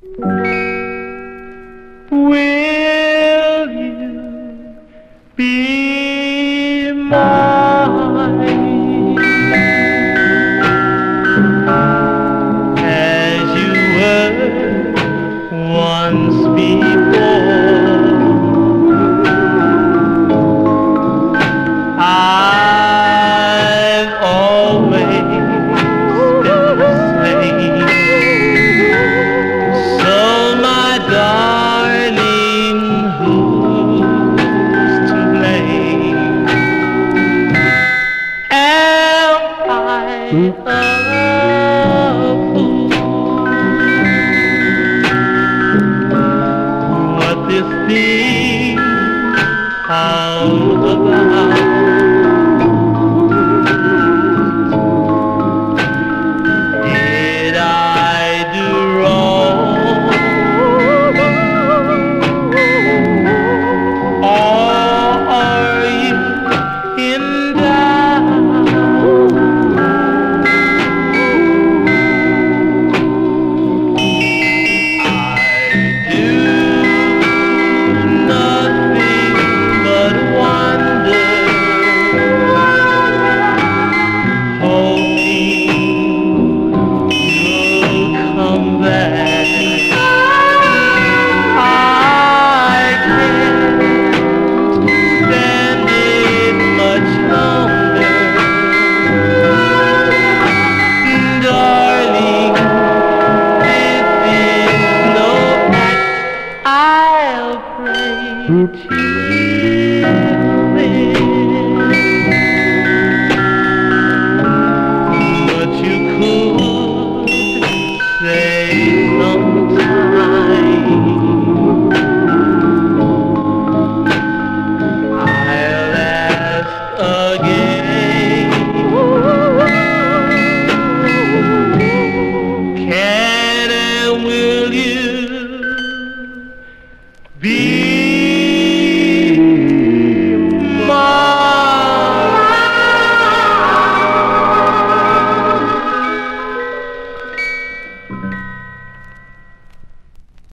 Will you be mine as you were once before? I've always been the same. So my darling, who's to blame? Am I a fool? What this thing all about? Did I do wrong? Or are you in doubt? I do nothing but wonder, hoping you'll come back. I can't stand it much longer, darling. This is no act. I'll pray till then. But you could say sometime I'll ask again. Can and will you